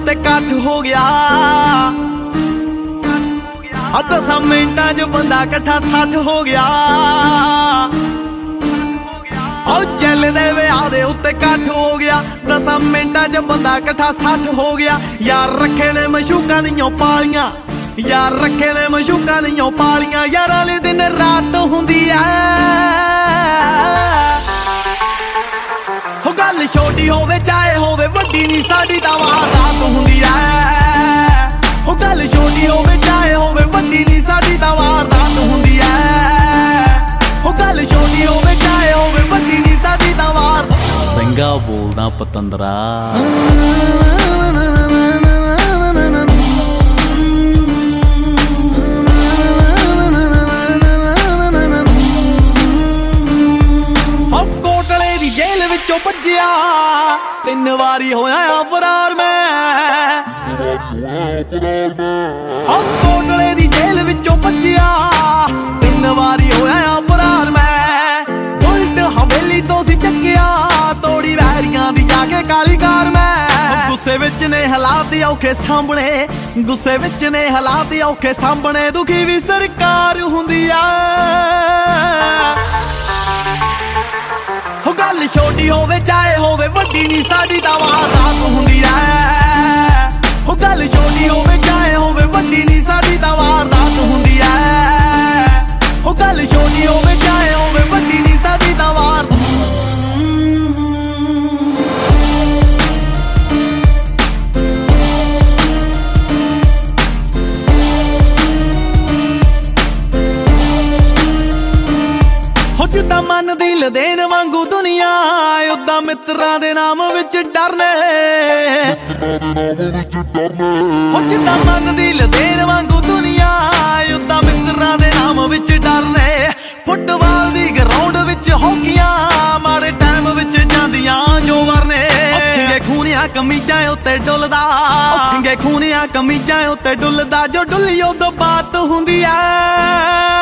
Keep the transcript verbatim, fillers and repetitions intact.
उत्ते कट हो गया। दस मिंटा च बंदा कट्ठा सठ हो गया। चल दे विआह दे उत्ते कट हो गया। दस मिंटा च बंदा कट्ठा सठ हो गया। यार रखे ने मशूका नहीं पालियां, यार रखे ने मशूका नहीं पालियां। यार वाले दिन रात हुंदी है, हो गल छोटी होवे चाहे होवे वड्डी नी साडी तां वारदात हुंदी है। हो गल छोटी होवे चाहे होवे वड्डी नी साडी तां वारदात हुंदी है। हो गल छोटी होवे चाहे होवे वड्डी नी साडी तां वार। ਸਿੰਘਾ ਬੋਲਦਾ ਪਤੰਦਰਾ। ਕੋਟਲੇ ਦੀ ਜੇਲ੍ਹ ਵਿੱਚੋਂ ਭੱਜਿਆ, ਤਿੰਨ ਵਾਰੀ ਹੋਇਆ ਫਰਾਰ ਮੈਂ। ਕੋਟਲੇ ਦੀ ਜੇਲ੍ਹ ਵਿੱਚੋਂ ਭੱਜਿਆ, ਤਿੰਨ ਵਾਰੀ ਹੋਇਆ ਫਰਾਰ ਮੈਂ। ਉਲਟ ਹਵੇਲੀ ਤੋਂ ਸੀ ਚੱਕਿਆ, ਤੋੜੀ ਵੈਰੀਆਂ ਦੀ ਜਾ ਕੇ ਕਾਲੀ ਕਾਰ ਮੈਂ। ਗੁੱਸੇ ਵਿੱਚ ਨੇ ਹਾਲਾਤ ਔਖੇ ਸਾਹਮਣੇ, ਗੁੱਸੇ ਵਿੱਚ ਨੇ ਹਾਲਾਤ ਔਖੇ ਸਾਹਮਣੇ। ਦੁਖੀ ਵੀ ਸਰਕਾਰ ਹੁੰਦੀ ਆ, ਹੋ ਗੱਲ ਛੋਟੀ ਹੋਵੇ ਚਾਹੇ ਹੋਵੇ ਵੱਡੀ ਨੀ ਸਾਡੀ ਤਾਂ ਵਾਰਦਾਤ ਹੁੰਦੀ ਐ। ਹੋ ਗੱਲ ਛੋਟੀ ਹੋਵੇ ਚਾਹੇ ਹੋਵੇ ਵੱਡੀ ਨੀ ਸਾਡੀ ਤਾਂ ਵਾਰਦਾਤ ਹੁੰਦੀ ਐ। ਹੋ ਗੱਲ ਛੋਟੀ ਹੋਵੇ ਚਾਹੇ ਹੋਵੇ ਵੱਡੀ ਨੀ ਸਾਡੀ ਤਾਂ ਵਾਰ। ਜਿੱਦਾਂ ਮਨ ਦਿਲ ਦੇਣ ਵਾਂਗੂ ਦੁਨੀਆ, ਉਦਾਂ ਮਿੱਤਰਾਂ ਦੇ ਨਾਮ ਵਿੱਚ ਡਰਨੇ। ਹੋ ਜਿੱਦਾਂ ਮਨ ਦਿਲ ਦੇਣ ਵਾਂਗੂ ਦੁਨੀਆ, ਉਦਾਂ ਮਿੱਤਰਾਂ ਦੇ ਨਾਮ ਵਿੱਚ ਡਰਨੇ। ਫੁੱਟਬਾਲ ਦੀ ਗਰਾਊਂਡ ਵਿੱਚ ਹੌਕੀਆਂ, ਮਾੜੇ ਟਾਈਮ ਵਿੱਚ ਜਾਂਦੀਆਂ ਜੋ ਵਰਨੇ। ਸਿੰਗੇ ਖੂਨੀਆਂ ਕਮੀਜ਼ਾਂ ਉੱਤੇ ਡੁੱਲਦਾ, ਸਿੰਗੇ ਖੂਨੀਆਂ ਕਮੀਜ਼ਾਂ ਉੱਤੇ ਡੁੱਲਦਾ। ਜੋ ਡੁੱਲੀ ਉਦੋਂ ਬਾਤ ਹੁੰਦੀ ਐ।